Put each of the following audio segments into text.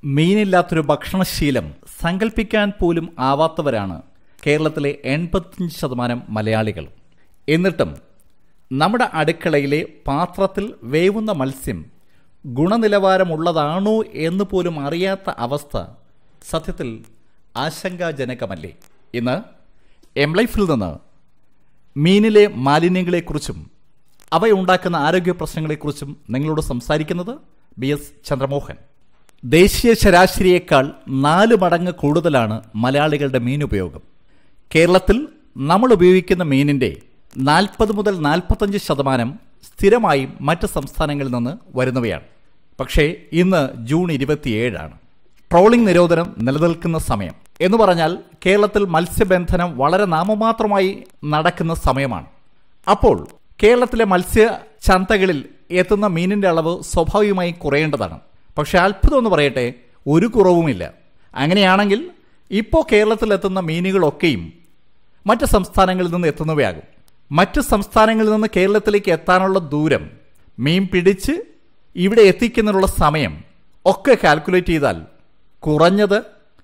മീനില്ലാത്തൊരു ഭക്ഷണശീലം സങ്കല്പിക്കാൻ പോലും ആവാത്തവരാണ് കേരളത്തിലെ 85% മലയാളികൾ. എന്നിട്ടും നമ്മുടെ അടുക്കളയിലെ പാത്രത്തിൽ വേവുന്ന മത്സ്യം ഗുണനിലവാരമുള്ളതാണോ എന്ന് പോലും അറിയാത്ത അവസ്ഥ സത്യത്തിൽ ആശങ്കാജനകമല്ലേ? ഇന്ന് എംലൈഫിൽ നിന്ന് മീനിലെ മാലിന്യങ്ങളെക്കുറിച്ചും അവയുണ്ടാക്കുന്ന ആരോഗ്യ പ്രശ്നങ്ങളെക്കുറിച്ചും നിങ്ങളോട് സംസാരിക്കുന്നത് BS ചന്ദ്രമോഹൻ. ദേശീയ ശരാശരിയേക്കാൾ 4 മടങ്ങ് കൂടുതലാണ് മലയാളികളുടെ മീനുപയോഗം. കേരളത്തിൽ നമ്മൾ ഉപയോഗിക്കുന്ന മീനിൻ്റെ 40 മുതൽ 45% സ്ഥിരമായും മറ്റ് സംസ്ഥാനങ്ങളിൽ നിന്ന് വരുന്നവയാണ്. പക്ഷേ ഇന്ന് ജൂൺ 27 ട്രോളിംഗ് നിരോധനം നിലനിൽക്കുന്ന സമയം എന്ന് പറഞ്ഞാൽ കേരളത്തിൽ മത്സ്യബന്ധനം വളരെ നാമമാത്രമായി നടക്കുന്ന സമയമാണ്. അപ്പോൾ കേരളത്തിലെ മത്സ്യ ചന്തകളിൽ എത്തുന്ന മീനിൻ്റെ അളവ് സ്വാഭാവികമായി കുറയേണ്ടതാണ്. പക്ഷെ അത്ഭുതം എന്ന് പറയട്ടെ, ഒരു കുറവുമില്ല. അങ്ങനെയാണെങ്കിൽ ഇപ്പോൾ കേരളത്തിലെത്തുന്ന മീനുകളൊക്കെയും മറ്റ് സംസ്ഥാനങ്ങളിൽ നിന്ന് എത്തുന്നവയാകും. മറ്റ് സംസ്ഥാനങ്ങളിൽ നിന്ന് കേരളത്തിലേക്ക് എത്താനുള്ള ദൂരം, മീൻ പിടിച്ച് ഇവിടെ എത്തിക്കുന്നതിനുള്ള സമയം ഒക്കെ കാൽക്കുലേറ്റ് ചെയ്താൽ കുറഞ്ഞത്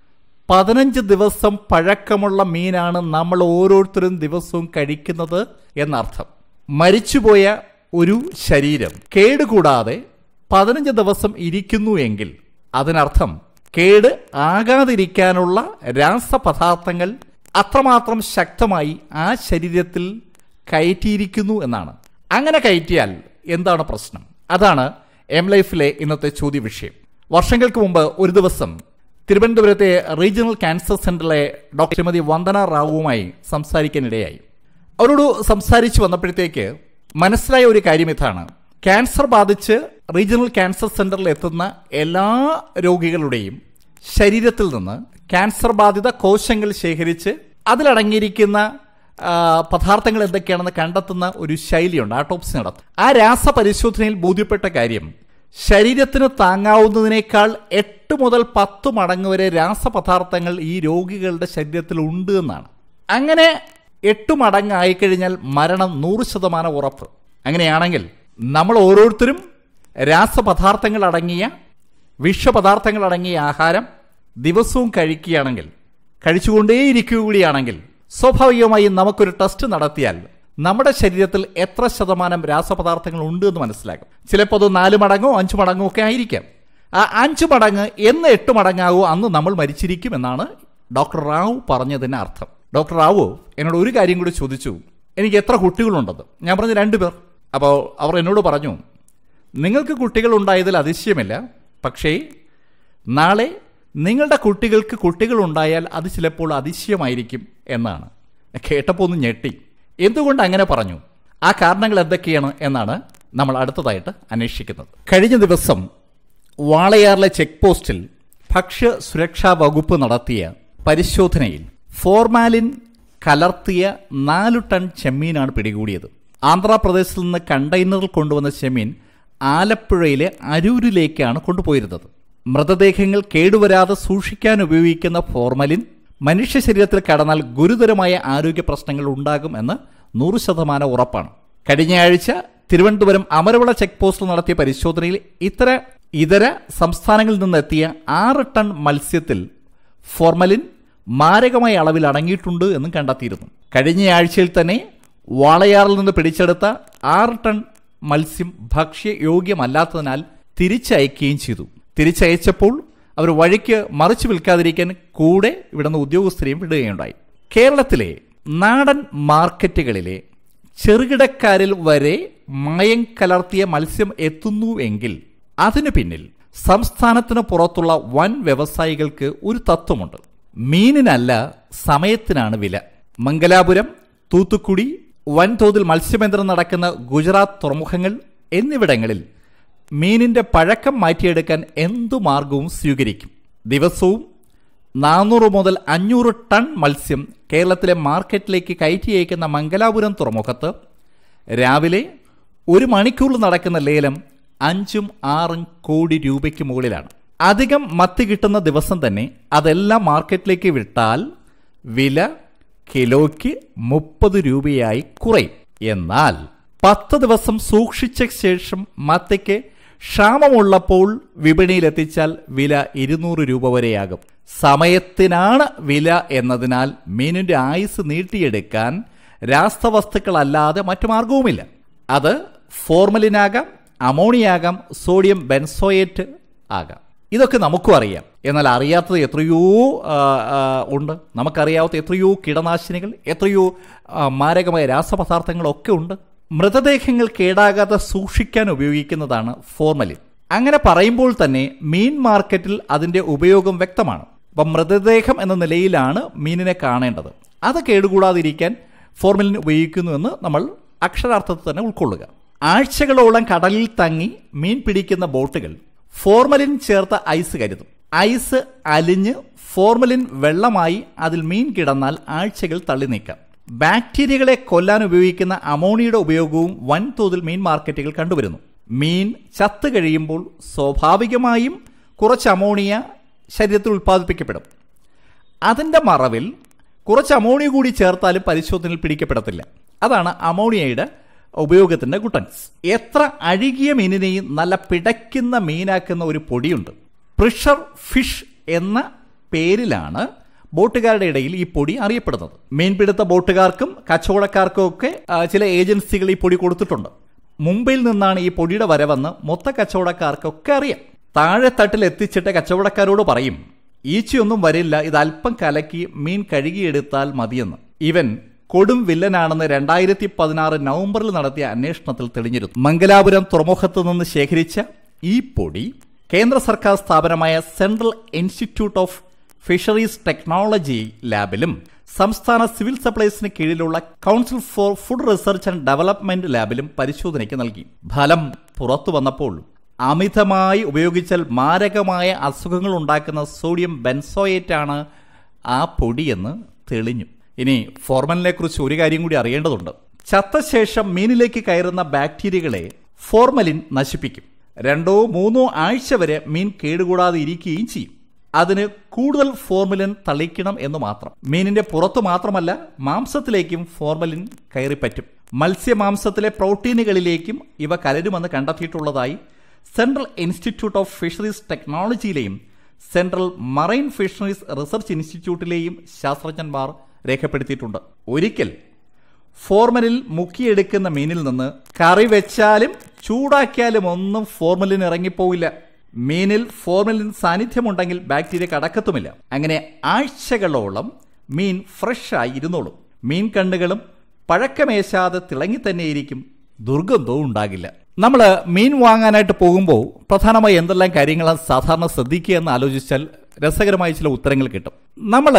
15 ദിവസം പഴക്കമുള്ള മീനാണ് നമ്മൾ ഓരോരുത്തരും ദിവസവും കഴിക്കുന്നത് എന്നർത്ഥം. മരിച്ചുപോയ ഒരു ശരീരം കേടുകൂടാതെ 15 ദിവസം ഇരിക്കുന്നു എങ്കിൽ അതിനർത്ഥം കേട് ആകാതിരിക്കാനുള്ള രാസപദാർത്ഥങ്ങൾ അത്രമാത്രം ശക്തമായി ആ ശരീരത്തിൽ കയറ്റിയിരിക്കുന്നു എന്നാണ്. അങ്ങനെ കയറ്റിയാൽ എന്താണ് പ്രശ്നം? അതാണ് എംലൈഫിലെ ഇന്നത്തെ ചോദ്യ വിഷയം. വർഷങ്ങൾക്ക് മുമ്പ് ഒരു ദിവസം തിരുവനന്തപുരത്തെ റീജിയണൽ ക്യാൻസർ സെന്ററിലെ ഡോക്ടർ ശ്രീമതി വന്ദന റാവുവുമായി സംസാരിക്കാനിടയായി. അവരോട് സംസാരിച്ചു വന്നപ്പോഴത്തേക്ക് മനസ്സിലായ ഒരു കാര്യം ഇതാണ്: ക്യാൻസർ ബാധിച്ച് റീജിയണൽ ക്യാൻസർ സെന്ററിൽ എത്തുന്ന എല്ലാ രോഗികളുടെയും ശരീരത്തിൽ നിന്ന് ക്യാൻസർ ബാധിത കോശങ്ങൾ ശേഖരിച്ച് അതിലടങ്ങിയിരിക്കുന്ന പദാർത്ഥങ്ങൾ എന്തൊക്കെയാണെന്ന് കണ്ടെത്തുന്ന ഒരു ശൈലിയുണ്ട്. ആട്ടോപ്സി നടത്തും. ആ രാസപരിശോധനയിൽ ബോധ്യപ്പെട്ട കാര്യം, ശരീരത്തിന് താങ്ങാവുന്നതിനേക്കാൾ 8 മുതൽ 10 മടങ്ങ് വരെ രാസപദാർത്ഥങ്ങൾ ഈ രോഗികളുടെ ശരീരത്തിൽ ഉണ്ട് എന്നാണ്. അങ്ങനെ 8 മടങ്ങ് ആയിക്കഴിഞ്ഞാൽ മരണം 100% ഉറപ്പ്. അങ്ങനെയാണെങ്കിൽ നമ്മൾ ഓരോരുത്തരും രാസപദാർത്ഥങ്ങൾ അടങ്ങിയ, വിഷപദാർത്ഥങ്ങൾ അടങ്ങിയ ആഹാരം ദിവസവും കഴിക്കുകയാണെങ്കിൽ, കഴിച്ചുകൊണ്ടേയിരിക്കുകയാണെങ്കിൽ, സ്വാഭാവികമായും നമുക്കൊരു ടെസ്റ്റ് നടത്തിയാൽ നമ്മുടെ ശരീരത്തിൽ എത്ര ശതമാനം രാസപദാർത്ഥങ്ങൾ ഉണ്ട് എന്ന് മനസ്സിലാക്കും. ചിലപ്പോൾ അത് 4 മടങ്ങോ 5 മടങ്ങോ ഒക്കെ ആയിരിക്കാം. ആ 5 മടങ്ങ് എന്ന് 8 മടങ്ങാവോ അന്ന് നമ്മൾ മരിച്ചിരിക്കും എന്നാണ് ഡോക്ടർ റാവു പറഞ്ഞതിന് അർത്ഥം. ഡോക്ടർ റാവു എന്നോട് ഒരു കാര്യം കൂടി ചോദിച്ചു, എനിക്ക് എത്ര കുട്ടികളുണ്ടെന്ന്. ഞാൻ പറഞ്ഞു 2 പേർ. അപ്പോൾ അവർ എന്നോട് പറഞ്ഞു, നിങ്ങൾക്ക് കുട്ടികൾ ഉണ്ടായതിൽ അതിശയമില്ല, പക്ഷേ നാളെ നിങ്ങളുടെ കുട്ടികൾക്ക് കുട്ടികളുണ്ടായാൽ അത് ചിലപ്പോൾ അതിശയമായിരിക്കും എന്നാണ്. കേട്ടപ്പോൾ ഒന്ന് ഞെട്ടി. എന്തുകൊണ്ട് അങ്ങനെ പറഞ്ഞു, ആ കാരണങ്ങൾ എന്തൊക്കെയാണ് എന്നാണ് നമ്മൾ അടുത്തതായിട്ട് അന്വേഷിക്കുന്നത്. കഴിഞ്ഞ ദിവസം വാളയാറിലെ ചെക്ക് പോസ്റ്റിൽ ഭക്ഷ്യ സുരക്ഷാ വകുപ്പ് നടത്തിയ പരിശോധനയിൽ ഫോർമാലിൻ കലർത്തിയ 4 ടൺ ചെമ്മീനാണ് പിടികൂടിയത്. ആന്ധ്രാപ്രദേശിൽ നിന്ന് കണ്ടെയ്നറിൽ കൊണ്ടുവന്ന ചെമ്മീൻ ആലപ്പുഴയിലെ അരൂരിലേക്കാണ് കൊണ്ടുപോയിരുന്നത്. മൃതദേഹങ്ങൾ കേടുവരാതെ സൂക്ഷിക്കാൻ ഉപയോഗിക്കുന്ന ഫോർമലിൻ മനുഷ്യ ശരീരത്തിൽ കടന്നാൽ ഗുരുതരമായ ആരോഗ്യ പ്രശ്നങ്ങൾ ഉണ്ടാകും എന്ന് 100% ഉറപ്പാണ്. കഴിഞ്ഞയാഴ്ച തിരുവനന്തപുരം അമരവിള ചെക്ക് പോസ്റ്റിൽ നടത്തിയ പരിശോധനയിൽ ഇതര സംസ്ഥാനങ്ങളിൽ നിന്നെത്തിയ 6 ടൺ മത്സ്യത്തിൽ ഫോർമലിൻ മാരകമായ അളവിൽ അടങ്ങിയിട്ടുണ്ട് എന്നും കണ്ടെത്തിയിരുന്നു. കഴിഞ്ഞയാഴ്ചയിൽ തന്നെ വാളയാറിൽ നിന്ന് പിടിച്ചെടുത്ത 6 ടൺ മത്സ്യം ഭക്ഷ്യയോഗ്യമല്ലാത്തതിനാൽ തിരിച്ചയക്കുകയും ചെയ്തു. തിരിച്ചയച്ചപ്പോൾ അവർ വഴിക്ക് മറിച്ചു വിൽക്കാതിരിക്കാൻ കൂടെ ഇവിടുന്ന് ഉദ്യോഗസ്ഥരെയും വിടുകയുണ്ടായി. കേരളത്തിലെ നാടൻ മാർക്കറ്റുകളിലെ ചെറുകിടക്കാരിൽ വരെ മായം കലർത്തിയ മത്സ്യം എത്തുന്നു എങ്കിൽ അതിനു പിന്നിൽ സംസ്ഥാനത്തിന് പുറത്തുള്ള വൻ വ്യവസായികൾക്ക് ഒരു തത്വമുണ്ട്: മീനിനല്ല സമയത്തിനാണ് വില. മംഗലാപുരം, തൂത്തുക്കുടി, വൻതോതിൽ മത്സ്യബന്ധനം നടക്കുന്ന ഗുജറാത്ത് തുറമുഖങ്ങൾ എന്നിവിടങ്ങളിൽ മീനിന്റെ പഴക്കം മാറ്റിയെടുക്കാൻ എന്തു മാർഗവും സ്വീകരിക്കും. ദിവസവും 400 മുതൽ 500 ടൺ മത്സ്യം കേരളത്തിലെ മാർക്കറ്റിലേക്ക് കയറ്റി അയക്കുന്ന മംഗലാപുരം തുറമുഖത്ത് രാവിലെ 1 മണിക്കൂറിൽ നടക്കുന്ന ലേലം 5-6 കോടി രൂപയ്ക്ക് മുകളിലാണ്. അധികം മത്തി കിട്ടുന്ന ദിവസം തന്നെ അതെല്ലാം മാർക്കറ്റിലേക്ക് വിട്ടാൽ വില കിലോയ്ക്ക് 30 രൂപയായി കുറയും. എന്നാൽ 10 ദിവസം സൂക്ഷിച്ച ശേഷം മത്തിക്ക് ക്ഷാമമുള്ളപ്പോൾ വിപണിയിലെത്തിച്ചാൽ വില 200 രൂപ വരെയാകും. സമയത്തിനാണ് വില എന്നതിനാൽ മീനിന്റെ ആയുസ് നീട്ടിയെടുക്കാൻ രാസവസ്തുക്കളല്ലാതെ മറ്റു മാർഗവുമില്ല. അത് ഫോർമലിനാകാം, അമോണിയാകാം, സോഡിയം ബെൻസോയേറ്റ് ആകാം. ഇതൊക്കെ നമുക്കും അറിയാം. എന്നാൽ അറിയാത്തത് എത്രയോ ഉണ്ട്. നമുക്കറിയാത്ത എത്രയോ കീടനാശിനികൾ, എത്രയോ മാരകമായ രാസപദാർത്ഥങ്ങളൊക്കെ ഉണ്ട്. മൃതദേഹങ്ങൾ കേടാകാതെ സൂക്ഷിക്കാൻ ഉപയോഗിക്കുന്നതാണ് ഫോർമലിൻ. അങ്ങനെ പറയുമ്പോൾ തന്നെ മീൻ മാർക്കറ്റിൽ അതിൻ്റെ ഉപയോഗം വ്യക്തമാണ്. അപ്പം മൃതദേഹം എന്ന നിലയിലാണ് മീനിനെ കാണേണ്ടത്. അത് കേടുകൂടാതിരിക്കാൻ ഫോർമലിൻ ഉപയോഗിക്കുന്നുവെന്ന് നമ്മൾ അക്ഷരാർത്ഥത്തിൽ തന്നെ ഉൾക്കൊള്ളുക. ആഴ്ചകളോളം കടലിൽ തങ്ങി മീൻ പിടിക്കുന്ന ബോട്ടുകൾ ഫോർമലിൻ ചേർത്ത ഐസ് കരുതും. ഐസ് അലിഞ്ഞ് ഫോർമലിൻ വെള്ളമായി അതിൽ മീൻ കിടന്നാൽ ആഴ്ചകൾ തള്ളി നീക്കാം. ബാക്ടീരിയകളെ കൊല്ലാൻ ഉപയോഗിക്കുന്ന അമോണിയയുടെ ഉപയോഗവും വൻതോതിൽ മീൻ മാർക്കറ്റുകൾ കണ്ടുവരുന്നു. മീൻ ചത്തു കഴിയുമ്പോൾ സ്വാഭാവികമായും കുറച്ച് അമോണിയ ശരീരത്തിൽ ഉൽപ്പാദിപ്പിക്കപ്പെടും. അതിൻ്റെ മറവിൽ കുറച്ച് അമോണിയ കൂടി ചേർത്താലും പരിശോധനയിൽ പിടിക്കപ്പെടത്തില്ല. അതാണ് അമോണിയയുടെ ഉപയോഗത്തിൻ്റെ ഗുട്ടൻസ്. എത്ര അഴുകിയ മീനിനെയും നല്ല പിടയ്ക്കുന്ന മീനാക്കുന്ന ഒരു പൊടിയുണ്ട്. പ്രഷർ ഫിഷ് എന്ന പേരിലാണ് ബോട്ടുകാരുടെ ഇടയിൽ ഈ പൊടി അറിയപ്പെടുന്നത്. മീൻപിടുത്ത ബോട്ടുകാർക്കും കച്ചവടക്കാർക്കും ഒക്കെ ചില ഏജൻസികൾ ഈ പൊടി കൊടുത്തിട്ടുണ്ട്. മുംബൈയിൽ നിന്നാണ് ഈ പൊടിയുടെ വരവെന്ന് മൊത്ത കച്ചവടക്കാർക്കൊക്കെ അറിയാം. താഴെ തട്ടിൽ എത്തിച്ചിട്ട് കച്ചവടക്കാരോട് പറയും, ഈച്ചയൊന്നും വരില്ല, ഇത് അല്പം കലക്കി മീൻ കഴുകിയെടുത്താൽ മതിയെന്ന്. ഇവൻ കൊടും വില്ലനാണെന്ന് 2016 നവംബറിൽ നടത്തിയ അന്വേഷണത്തിൽ തെളിഞ്ഞിരുന്നു. മംഗലാപുരം തുറമുഖത്ത് നിന്ന് ശേഖരിച്ച ഈ പൊടി കേന്ദ്ര സർക്കാർ സ്ഥാപനമായ central institute of fisheries technology ലാബിലും സംസ്ഥാന സിവിൽ സപ്ലൈസിന് കീഴിലുള്ള council for food research and development ലാബിലും പരിശോധനയ്ക്ക് നൽകി. ഫലം പുറത്തു വന്നപ്പോൾ അമിതമായി ഉപയോഗിച്ചാൽ മാരകമായ അസുഖങ്ങൾ ഉണ്ടാക്കുന്ന സോഡിയം ബെൻസോയേറ്റ് ആണ് ആ പൊടിയെന്ന് തെളിഞ്ഞു. ഇനി ഫോർമലിനെ കുറിച്ച് ഒരു കാര്യം കൂടി അറിയേണ്ടതുണ്ട്. ചത്ത ശേഷം മീനിലേക്ക് കയറുന്ന ബാക്ടീരിയകളെ ഫോർമലിൻ നശിപ്പിക്കും. 2-3 ആഴ്ച വരെ മീൻ കേടുകൂടാതെ ഇരിക്കുകയും ചെയ്യും. അതിന് കൂടുതൽ ഫോർമലിൻ തളിക്കണം എന്ന് മാത്രം. മീനിന്റെ പുറത്തു മാത്രമല്ല, മാംസത്തിലേക്കും ഫോർമലിൻ കയറിപ്പറ്റും. മത്സ്യമാംസത്തിലെ പ്രോട്ടീനുകളിലേക്കും ഇവ കലരുമെന്ന് കണ്ടെത്തിയിട്ടുള്ളതായി സെൻട്രൽ ഇൻസ്റ്റിറ്റ്യൂട്ട് ഓഫ് ഫിഷറീസ് ടെക്നോളജിയിലെയും സെൻട്രൽ മറൈൻ ഫിഷറീസ് റിസർച്ച് ഇൻസ്റ്റിറ്റ്യൂട്ടിലെയും ശാസ്ത്രജ്ഞന്മാർ രേഖപ്പെടുത്തിയിട്ടുണ്ട്. ഒരിക്കൽ ഫോർമലിൻ മുക്കിയെടുക്കുന്ന മീനിൽ നിന്ന് കറി വെച്ചാലും ചൂടാക്കിയാലും ഒന്നും ഫോർമലിൻ ഇറങ്ങിപ്പോവില്ല. മീനിൽ ഫോർമലിൻ സാന്നിധ്യമുണ്ടെങ്കിൽ ബാക്ടീരിയ കടക്കത്തുമില്ല. അങ്ങനെ ആഴ്ചകളോളം മീൻ ഫ്രഷായി ഇരുന്നോളും. മീൻ കണ്ണുകളും പഴക്കമേശാതെ തിളങ്ങി തന്നെയിരിക്കും. ദുർഗന്ധവും ഉണ്ടാകില്ല. നമ്മൾ മീൻ വാങ്ങാനായിട്ട് പോകുമ്പോൾ പ്രധാനമായി എന്തെല്ലാം കാര്യങ്ങളാണ് സാധാരണ ശ്രദ്ധിക്കുക എന്ന് ആലോചിച്ചാൽ രസകരമായ ചില ഉത്തരങ്ങൾ കിട്ടും. നമ്മൾ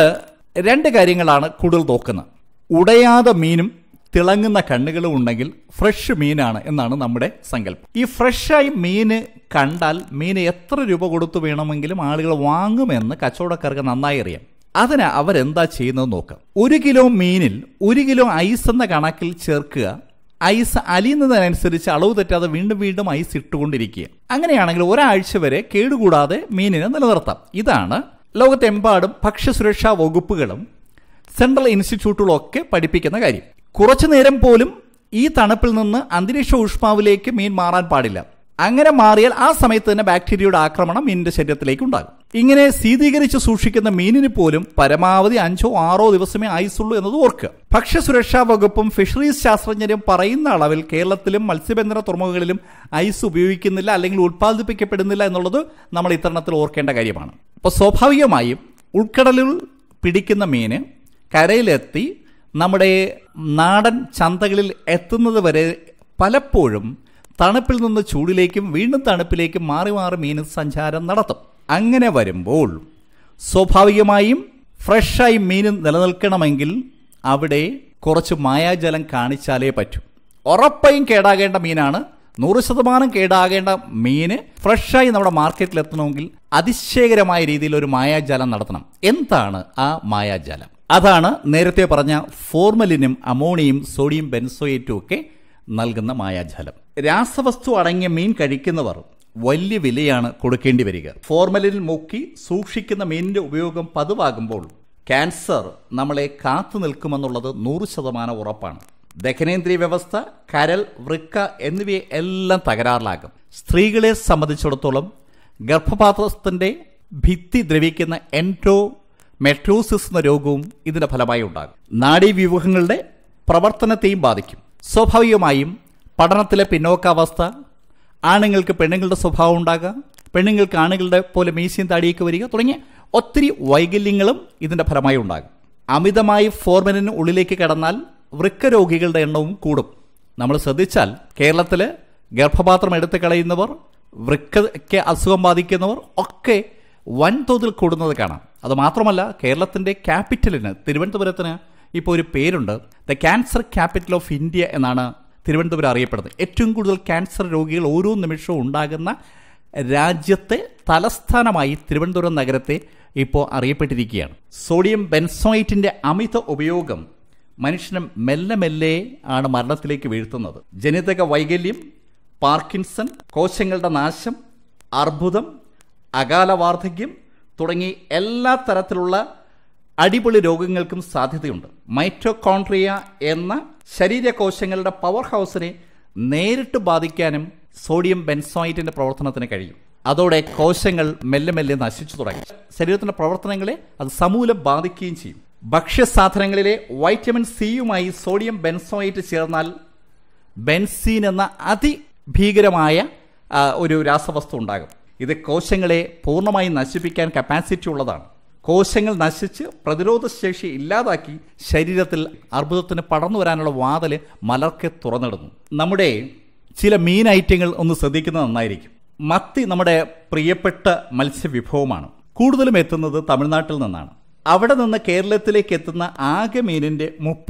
2 കാര്യങ്ങളാണ് കൂടുതൽ നോക്കുന്നത്. ഉടയാതെ മീനും തിളങ്ങുന്ന കണ്ണുകളും ഉണ്ടെങ്കിൽ ഫ്രഷ് മീനാണ് എന്നാണ് നമ്മുടെ സങ്കല്പം. ഈ ഫ്രഷായി മീന് കണ്ടാൽ മീന് എത്ര രൂപ കൊടുത്തു വേണമെങ്കിലും ആളുകൾ വാങ്ങുമെന്ന് കച്ചവടക്കാർക്ക് നന്നായി അറിയാം. അതിന് അവരെന്താ ചെയ്യുന്നത് നോക്കാം. 1 കിലോ മീനിൽ 1 കിലോ ഐസ് എന്ന കണക്കിൽ ചേർക്കുക. ഐസ് അലിയുന്നതിനനുസരിച്ച് അളവ് തെറ്റാതെ വീണ്ടും വീണ്ടും ഐസ് ഇട്ടുകൊണ്ടിരിക്കുക. അങ്ങനെയാണെങ്കിൽ ഒരാഴ്ച വരെ കേടുകൂടാതെ മീനിനെ നിലനിർത്താം. ഇതാണ് ലോകത്തെമ്പാടും ഭക്ഷ്യസുരക്ഷാ വകുപ്പുകളും സെൻട്രൽ ഇൻസ്റ്റിറ്റ്യൂട്ടുകളും ഒക്കെ പഠിപ്പിക്കുന്ന കാര്യം. കുറച്ചു നേരം പോലും ഈ തണുപ്പിൽ നിന്ന് അന്തരീക്ഷ ഊഷ്മാവിലേക്ക് മീൻ മാറാൻ പാടില്ല. അങ്ങനെ മാറിയാൽ ആ സമയത്ത് തന്നെ ബാക്ടീരിയയുടെ ആക്രമണം മീനിന്റെ ശരീരത്തിലേക്ക് ഉണ്ടാകും. ഇങ്ങനെ ശീതീകരിച്ച് സൂക്ഷിക്കുന്ന മീനിന് പോലും പരമാവധി 5-6 ദിവസമേ ഐസുള്ളൂ എന്നത് ഓർക്കുക. ഭക്ഷ്യസുരക്ഷാ വകുപ്പും ഫിഷറീസ് ശാസ്ത്രജ്ഞരും പറയുന്ന അളവിൽ കേരളത്തിലും മത്സ്യബന്ധന തുറമുഖങ്ങളിലും ഐസ് ഉപയോഗിക്കുന്നില്ല, അല്ലെങ്കിൽ ഉൽപ്പാദിപ്പിക്കപ്പെടുന്നില്ല എന്നുള്ളത് നമ്മൾ ഇത്തരണത്തിൽ ഓർക്കേണ്ട കാര്യമാണ്. അപ്പോൾ സ്വാഭാവികമായും ഉൾക്കടലിൽ പിടിക്കുന്ന മീന് കരയിലെത്തി നമ്മുടെ നാടൻ ചന്തകളിൽ എത്തുന്നത് വരെ പലപ്പോഴും തണുപ്പിൽ നിന്ന് ചൂടിലേക്കും വീണ്ടും തണുപ്പിലേക്കും മാറി മാറി മീൻ സഞ്ചാരം നടത്തും. അങ്ങനെ വരുമ്പോൾ സ്വാഭാവികമായും ഫ്രഷായി മീൻ നിലനിൽക്കണമെങ്കിൽ അവിടെ കുറച്ച് മായാജലം കാണിച്ചാലേ പറ്റൂ. ഉറപ്പായും കേടാകേണ്ട മീനാണ്. 100% കേടാകേണ്ട മീന് ഫ്രഷായി നമ്മുടെ മാർക്കറ്റിൽ എത്തണമെങ്കിൽ അതിശയകരമായ രീതിയിൽ ഒരു മായാജാലം നടത്തണം. എന്താണ് ആ മായാജാലം? അതാണ് നേരത്തെ പറഞ്ഞ ഫോർമലിനും അമോണിയും സോഡിയം ബെൻസോയേറ്റും ഒക്കെ നൽകുന്ന മായാജാലം. രാസവസ്തു അടങ്ങിയ മീൻ കഴിക്കുന്നവർ വലിയ വിലയാണ് കൊടുക്കേണ്ടി വരിക. ഫോർമലിൻ മുക്കി സൂക്ഷിക്കുന്ന മീനിന്റെ ഉപയോഗം പതിവാകുമ്പോൾ ക്യാൻസർ നമ്മളെ കാത്തു നിൽക്കുമെന്നുള്ളത് 100% ഉറപ്പാണ്. ദഹനേന്ദ്രിയ വ്യവസ്ഥ, കരൾ, വൃക്ക എന്നിവയെ എല്ലാം തകരാറിലാകും. സ്ത്രീകളെ സംബന്ധിച്ചിടത്തോളം ഗർഭപാത്രത്തിന്റെ ഭിത്തി ദ്രവിക്കുന്ന എൻഡോമെട്രിയോസിസ് എന്ന രോഗവും ഇതിന്റെ ഫലമായി ഉണ്ടാകും. നാഡീവ്യൂഹങ്ങളുടെ പ്രവർത്തനത്തെയും ബാധിക്കും. സ്വാഭാവികമായും പഠനത്തിലെ പിന്നോക്കാവസ്ഥ, ആണുങ്ങൾക്ക് പെണ്ണുങ്ങളുടെ സ്വഭാവം ഉണ്ടാകുക, പെണ്ണുങ്ങൾക്ക് ആണുങ്ങളുടെ പോലെ മീശയും താടിയൊക്കെ വരിക തുടങ്ങിയ ഒത്തിരി വൈകല്യങ്ങളും ഇതിന്റെ ഫലമായി ഉണ്ടാകും. അമിതമായി ഫോർമലിന് ഉള്ളിലേക്ക് കടന്നാൽ വൃക്ക രോഗികളുടെ എണ്ണവും കൂടും. നമ്മൾ ശ്രദ്ധിച്ചാൽ കേരളത്തിൽ ഗർഭപാത്രം എടുത്തു കളയുന്നവർ, വൃക്കയ്ക്ക് അസുഖം ബാധിക്കുന്നവർ ഒക്കെ വൻതോതിൽ കൂടുന്നത് കാണാം. അതുമാത്രമല്ല, കേരളത്തിൻ്റെ ക്യാപിറ്റലിന്, തിരുവനന്തപുരത്തിന് ഇപ്പോൾ ഒരു പേരുണ്ട്. The cancer capital of India എന്നാണ് തിരുവനന്തപുരം അറിയപ്പെടുന്നത്. ഏറ്റവും കൂടുതൽ ക്യാൻസർ രോഗികൾ ഓരോ നിമിഷവും ഉണ്ടാകുന്ന രാജ്യത്തെ തലസ്ഥാനമായി തിരുവനന്തപുരം നഗരത്തെ ഇപ്പോൾ അറിയപ്പെട്ടിരിക്കുകയാണ്. സോഡിയം ബെൻസോയേറ്റിന്റെ അമിത ഉപയോഗം മനുഷ്യനെ മെല്ലെ മെല്ലെ ആണ് മരണത്തിലേക്ക് വീഴ്ത്തുന്നത്. ജനിതക വൈകല്യം, പാർക്കിൻസൺ, കോശങ്ങളുടെ നാശം, അർബുദം, അകാല വാർദ്ധക്യം തുടങ്ങി എല്ലാ തരത്തിലുള്ള അടിപൊളി രോഗങ്ങൾക്കും സാധ്യതയുണ്ട്. മൈറ്റോകോൺട്രിയ എന്ന ശരീരകോശങ്ങളുടെ പവർ ഹൗസിനെ നേരിട്ട് ബാധിക്കാനും സോഡിയം ബെൻസോയേറ്റിന്റെ പ്രവർത്തനത്തിന് കഴിയും. അതോടെ കോശങ്ങൾ മെല്ലെ മെല്ലെ നശിച്ചു തുടങ്ങി. ശരീരത്തിന്റെ പ്രവർത്തനങ്ങളെ അത് സമൂലം ബാധിക്കുകയും ചെയ്യും. ഭക്ഷ്യസാധനങ്ങളിലെ വൈറ്റമിൻ സിയുമായി സോഡിയം ബെൻസോയേറ്റ് ചേർന്നാൽ ബെൻസീൻ എന്ന അതിഭീകരമായ ഒരു രാസവസ്തു ഉണ്ടാകും. ഇത് കോശങ്ങളെ പൂർണ്ണമായി നശിപ്പിക്കാൻ കപ്പാസിറ്റി ഉള്ളതാണ്. കോശങ്ങൾ നശിച്ച് പ്രതിരോധശേഷി ഇല്ലാതാക്കി ശരീരത്തിൽ അർബുദത്തിന് പടർന്നു വരാനുള്ള വാതിൽ മലർക്കെ തുറന്നിടുന്നു. നമ്മുടെ ചില മീൻ ഐറ്റങ്ങൾ ഒന്ന് ശ്രദ്ധിക്കുന്നത് നന്നായിരിക്കും. മത്തി നമ്മുടെ പ്രിയപ്പെട്ട മത്സ്യവിഭവമാണ്. കൂടുതലും എത്തുന്നത് തമിഴ്നാട്ടിൽ നിന്നാണ്. അവിടെ നിന്ന് കേരളത്തിലേക്ക് എത്തുന്ന ആകെ മീനിന്റെ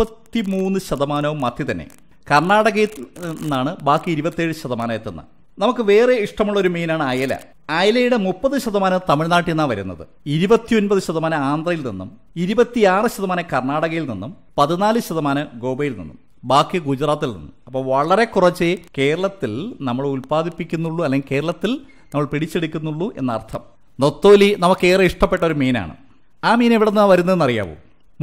33% മത്തി തന്നെ. കർണാടകയിൽ നിന്നാണ് ബാക്കി 27% എത്തുന്നത്. നമുക്ക് വേറെ ഇഷ്ടമുള്ളൊരു മീനാണ് അയല. അയലയുടെ 30% തമിഴ്നാട്ടിൽ നിന്നാണ് വരുന്നത്. 29% ആന്ധ്രയിൽ നിന്നും, 26% കർണാടകയിൽ നിന്നും, 14% ഗോവയിൽ നിന്നും, ബാക്കി ഗുജറാത്തിൽ നിന്നും. അപ്പോൾ വളരെ കുറച്ച് കേരളത്തിൽ നമ്മൾ ഉൽപ്പാദിപ്പിക്കുന്നുള്ളൂ, അല്ലെങ്കിൽ കേരളത്തിൽ നമ്മൾ പിടിച്ചെടുക്കുന്നുള്ളൂ എന്നർത്ഥം. നൊത്തോലി നമുക്കേറെ ഇഷ്ടപ്പെട്ട ഒരു മീനാണ്. ആ മീൻ എവിടെ നിന്നാണ് വരുന്നതെന്ന് അറിയാവൂ?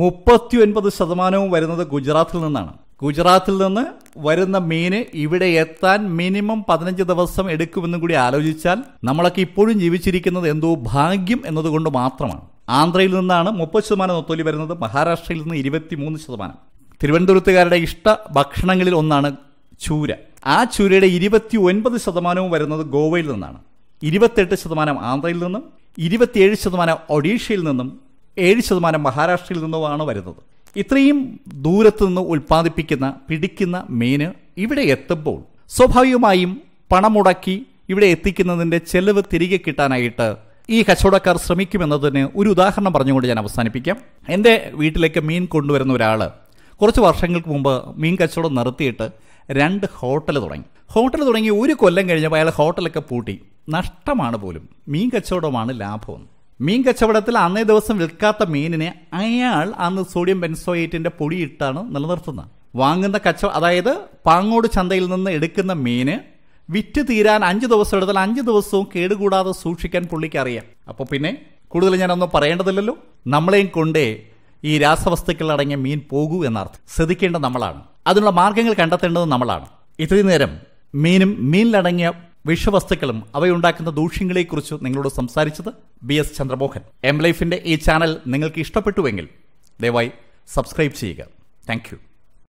39% വരുന്നത് ഗുജറാത്തിൽ നിന്നാണ്. ഗുജറാത്തിൽ നിന്ന് വരുന്ന മീന് ഇവിടെ എത്താൻ മിനിമം 15 ദിവസം എടുക്കുമെന്നും കൂടി ആലോചിച്ചാൽ നമ്മളൊക്കെ ഇപ്പോഴും ജീവിച്ചിരിക്കുന്നത് എന്തോ ഭാഗ്യം എന്നതുകൊണ്ട് മാത്രമാണ്. ആന്ധ്രയിൽ നിന്നാണ് 30% നൊത്തോലി വരുന്നത്. മഹാരാഷ്ട്രയിൽ നിന്ന് 23%. തിരുവനന്തപുരത്തുകാരുടെ ഇഷ്ട ഭക്ഷണങ്ങളിൽ ഒന്നാണ് ചൂര. ആ ചൂരയുടെ 29% വരുന്നത് ഗോവയിൽ നിന്നാണ്. 28% ആന്ധ്രയിൽ നിന്നും, 27% ഒഡീഷയിൽ നിന്നും, 7% മഹാരാഷ്ട്രയിൽ നിന്നുമാണ് വരുന്നത്. ഇത്രയും ദൂരത്തു നിന്ന് ഉൽപ്പാദിപ്പിക്കുന്ന, പിടിക്കുന്ന മീന് ഇവിടെ എത്തുമ്പോൾ സ്വാഭാവികമായും പണം മുടക്കി ഇവിടെ എത്തിക്കുന്നതിൻ്റെ ചെലവ് തിരികെ കിട്ടാനായിട്ട് ഈ കച്ചവടക്കാർ ശ്രമിക്കുമെന്നതിന് ഒരു ഉദാഹരണം പറഞ്ഞുകൊണ്ട് ഞാൻ അവസാനിപ്പിക്കാം. എൻ്റെ വീട്ടിലേക്ക് മീൻ കൊണ്ടുവരുന്ന ഒരാൾ കുറച്ച് വർഷങ്ങൾക്ക് മുമ്പ് മീൻ കച്ചവടം നിർത്തിയിട്ട് 2 ഹോട്ടൽ തുടങ്ങി 1 കൊല്ലം കഴിഞ്ഞപ്പോൾ അയാൾ ഹോട്ടലൊക്കെ പൂട്ടി. നഷ്ടമാണ് പോലും. മീൻ കച്ചവടമാണ് ലാഭം. മീൻ കച്ചവടത്തിൽ അന്നേ ദിവസം വിൽക്കാത്ത മീനിനെ അയാൾ അന്ന് സോഡിയം ബെൻസോയേറ്റിന്റെ പൊടിയിട്ടാണ് നിലനിർത്തുന്നത്. വാങ്ങുന്ന അതായത് പാങ്ങോട് ചന്തയിൽ നിന്ന് എടുക്കുന്ന മീന് വിറ്റ് തീരാൻ 5 ദിവസം എടുത്താൽ 5 ദിവസവും കേടുകൂടാതെ സൂക്ഷിക്കാൻ പുള്ളിക്ക് അറിയാം. അപ്പോൾ പിന്നെ കൂടുതൽ ഞാനൊന്നും പറയേണ്ടതില്ലല്ലോ. നമ്മളെയും കൊണ്ടേ ഈ രാസവസ്തുക്കൾ അടങ്ങിയ മീൻ പോകൂ എന്നർത്ഥം. ശ്രദ്ധിക്കേണ്ടത് നമ്മളാണ്. അതിനുള്ള മാർഗങ്ങൾ കണ്ടെത്തേണ്ടത് നമ്മളാണ്. ഇത്രയും നേരം മീനും മീനിലടങ്ങിയ വിഷവസ്തുക്കളും അവയുണ്ടാക്കുന്ന ദൂഷ്യങ്ങളെക്കുറിച്ച് നിങ്ങളോട് സംസാരിച്ചത് BS ചന്ദ്രമോഹൻ. Mlife ഈ ചാനൽ നിങ്ങൾക്ക് ഇഷ്ടപ്പെട്ടുവെങ്കിൽ ദയവായി സബ്സ്ക്രൈബ് ചെയ്യുക. Thank U.